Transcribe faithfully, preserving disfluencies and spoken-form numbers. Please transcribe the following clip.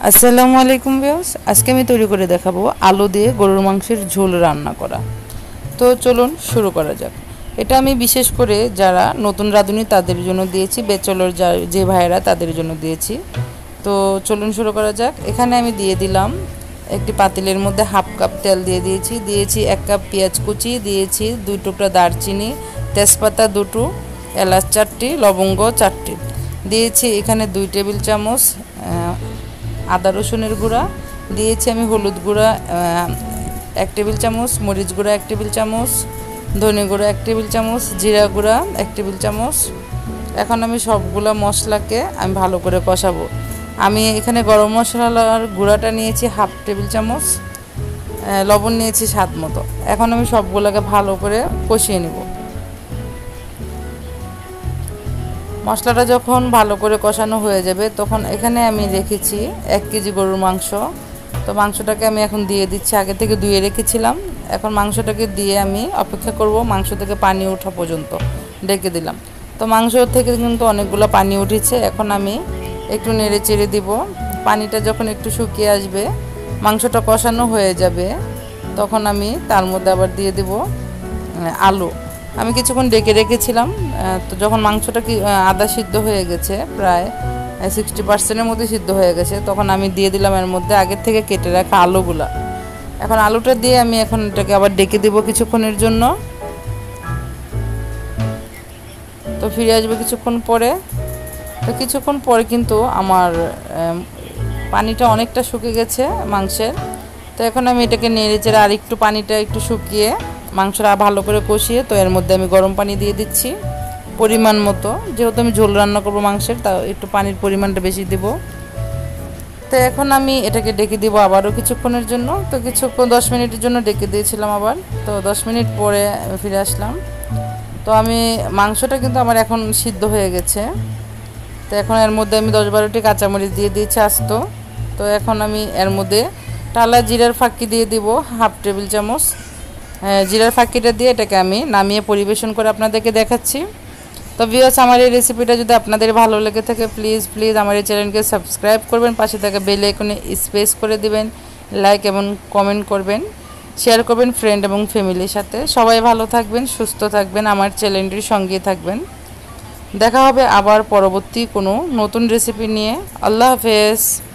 আসসালামু আলাইকুম ভিউয়ার্স, আজকে আমি তৈরি করে দেখাবো আলু দিয়ে গরুর মাংসের ঝোল রান্না করা। তো চলুন শুরু করা যাক। এটা আমি বিশেষ করে যারা নতুন রাঁধুনি তাদের জন্য দিয়েছি, ব্যাচেলর যা যে ভাইয়েরা তাদের জন্য দিয়েছি। তো চলুন শুরু করা যাক। এখানে আমি দিয়ে দিলাম একটি পাতিলের মধ্যে হাফ কাপ তেল দিয়ে দিয়েছি, দিয়েছি এক কাপ পেঁয়াজ কুচি, দিয়েছি দুই টুকরা দারচিনি, তেজপাতা দুটো, এলাচ চারটি, লবঙ্গ চারটি, দিয়েছি এখানে দুই টেবিল চামচ আদা রসুনের গুঁড়া, দিয়েছি আমি হলুদ গুঁড়া এক টেবিল চামচ, মরিচ গুঁড়া এক টেবিল চামচ, ধনে গুঁড়া এক টেবিল চামচ, জিরা গুঁড়া এক টেবিল চামচ। এখন আমি সবগুলা মশলাকে আমি ভালো করে কষাবো। আমি এখানে গরম মশলার গুঁড়াটা নিয়েছি হাফ টেবিল চামচ, লবণ নিয়েছি স্বাদ মতো। এখন আমি সবগুলোকে ভালো করে কষিয়ে নেব। মশলাটা যখন ভালো করে কষানো হয়ে যাবে তখন এখানে আমি রেখেছি এক কেজি গরুর মাংস। তো মাংসটাকে আমি এখন দিয়ে দিচ্ছি, আগে থেকে ধুয়ে রেখেছিলাম। এখন মাংসটাকে দিয়ে আমি অপেক্ষা করব মাংস থেকে পানি ওঠা পর্যন্ত, ডেকে দিলাম। তো মাংস থেকে কিন্তু অনেকগুলো পানি উঠেছে। এখন আমি একটু নেড়ে চেড়ে দিব। পানিটা যখন একটু শুকিয়ে আসবে, মাংসটা কষানো হয়ে যাবে, তখন আমি তার মধ্যে আবার দিয়ে দিব আলু। আমি কিছুক্ষণ ডেকে রেখেছিলাম। তো যখন মাংসটা কি আদা সিদ্ধ হয়ে গেছে, প্রায় সিক্সটি পার্সেন্টের মধ্যে সিদ্ধ হয়ে গেছে, তখন আমি দিয়ে দিলাম এর মধ্যে আগের থেকে কেটে রাখা আলুগুলা। এখন আলুটা দিয়ে আমি এখন এটাকে আবার ডেকে দেব কিছুক্ষণের জন্য। তো ফিরে আসবে কিছুক্ষণ পরে। তো কিছুক্ষণ পরে কিন্তু আমার পানিটা অনেকটা শুকিয়ে গেছে মাংসের। তো এখন আমি এটাকে নেড়ে চেড়ে আর একটু পানিটা একটু শুকিয়ে মাংসটা ভালো করে কষিয়ে, তো এর মধ্যে আমি গরম পানি দিয়ে দিচ্ছি পরিমাণ মতো। যেহেতু আমি ঝোল রান্না করবো মাংসের, তা একটু পানির পরিমাণটা বেশি দিব। তো এখন আমি এটাকে ডেকে দিব আবারও কিছুক্ষণের জন্য। তো কিছুক্ষণ দশ মিনিটের জন্য ডেকে দিয়েছিলাম আবার। তো দশ মিনিট পরে ফিরে আসলাম। তো আমি মাংসটা কিন্তু আমার এখন সিদ্ধ হয়ে গেছে। তো এখন এর মধ্যে আমি দশ বারোটি কাঁচামরিচ দিয়ে দিয়েছি আস্ত। তো এখন আমি এর মধ্যে টালা জিরার ফাঁকি দিয়ে দিব হাফ টেবিল চামচ। জিরার ফাঁকিটা দিয়ে এটাকে আমি নামিয়ে পরিবেশন করে আপনাদেরকে দেখাচ্ছি। তো ভিউয়ার্স, আমার এই রেসিপিটা যদি আপনাদের ভালো লেগে থাকে, প্লিজ প্লিজ আমার এই চ্যানেলকে সাবস্ক্রাইব করবেন, পাশে থাকা বেল আইকনে স্পেস করে দিবেন, লাইক এবং কমেন্ট করবেন, শেয়ার করবেন ফ্রেন্ড এবং ফ্যামিলির সাথে। সবাই ভালো থাকবেন, সুস্থ থাকবেন, আমার চ্যানেলটির সঙ্গে থাকবেন। দেখা হবে আবার পরবর্তী কোনো নতুন রেসিপি নিয়ে। আল্লাহ হাফেজ।